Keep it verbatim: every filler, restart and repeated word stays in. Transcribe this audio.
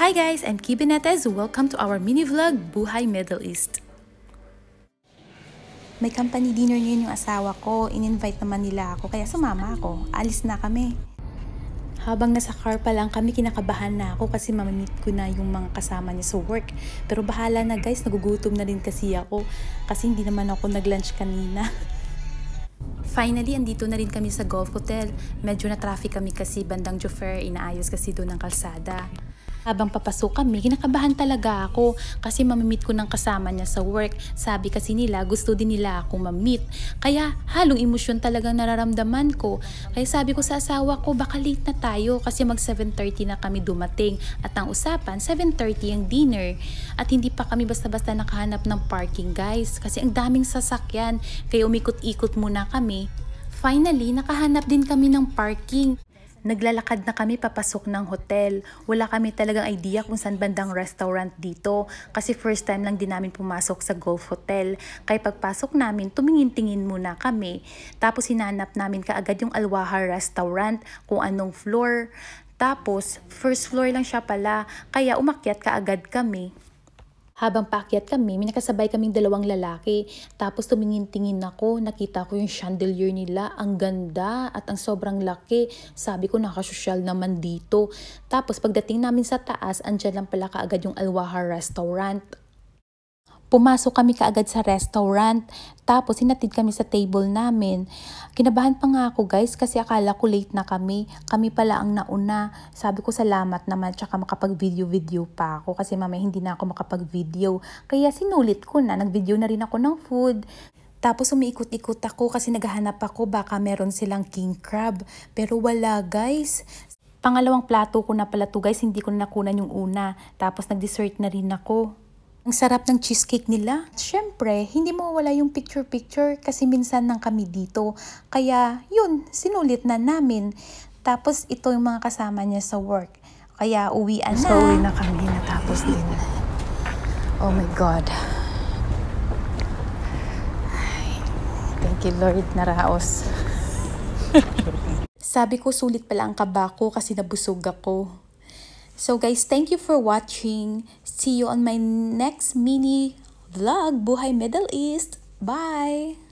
Hi guys, I'm Kibinetes. Welcome to our mini vlog, Buhay Middle East. May company dinner ngayon yung asawa ko. In-invite naman nila ako, kaya sumama ako. Alis na kami. Habang nasa car pa lang kami, kinakabahan na ako kasi mamamit ko na yung mga kasama niya sa work. Pero bahala na guys, nagugutom na rin kasi ako. Kasi hindi naman ako nag-lunch kanina. Finally, andito na rin kami sa Golf Hotel. Medyo na traffic kami kasi bandang Jofer, inaayos kasi doon ng kalsada. Habang papasok kami, kinakabahan talaga ako kasi mamimit ko ng kasama niya sa work. Sabi kasi nila, gusto din nila akong mamit. Kaya halong emosyon talagang nararamdaman ko. Kaya sabi ko sa asawa ko, baka late na tayo kasi mag seven thirty na kami dumating. At ang usapan, seven thirty ang dinner. At hindi pa kami basta-basta nakahanap ng parking guys kasi ang daming sasakyan. Kaya umikot-ikot muna kami. Finally, nakahanap din kami ng parking. Naglalakad na kami papasok ng hotel. Wala kami talagang idea kung saan bandang restaurant dito kasi first time lang din namin pumasok sa Golf Hotel. Kaya pagpasok namin, tumingin-tingin muna kami. Tapos hinanap namin kaagad yung Waha Restaurant kung anong floor. Tapos first floor lang siya pala, kaya umakyat kaagad kami. Habang paakyat kami, may nakasabay kaming dalawang lalaki. Tapos tumingin-tingin ako, nakita ko yung chandelier nila. Ang ganda at ang sobrang laki. Sabi ko, nakasosyal naman dito. Tapos pagdating namin sa taas, andyan lang pala kaagad yung Waha Restaurant. Pumasok kami kaagad sa restaurant, tapos hinatid kami sa table namin. Kinabahan pa nga ako guys kasi akala ko late na kami. Kami pala ang nauna. Sabi ko salamat naman tsaka makapag-video-video pa ako kasi mamaya hindi na ako makapag-video. Kaya sinulit ko na, nag-video na rin ako ng food. Tapos umiikot-ikot ako kasi naghahanap ako baka meron silang king crab. Pero wala guys. Pangalawang plato ko na pala to guys, hindi ko na nakunan yung una. Tapos nag-dessert na rin ako. Ang sarap ng cheesecake nila. Siyempre, hindi mo wala yung picture-picture kasi minsan nang kami dito. Kaya, yun, sinulit na namin. Tapos, ito yung mga kasama niya sa work. Kaya, uwian na. So, uwi na kami. Natapos din. Oh my God. Thank you, Lord. Naraos. Sabi ko, sulit pala ang kaba ko kasi nabusog ako. So guys, thank you for watching. See you on my next mini vlog, Buhay Middle East. Bye!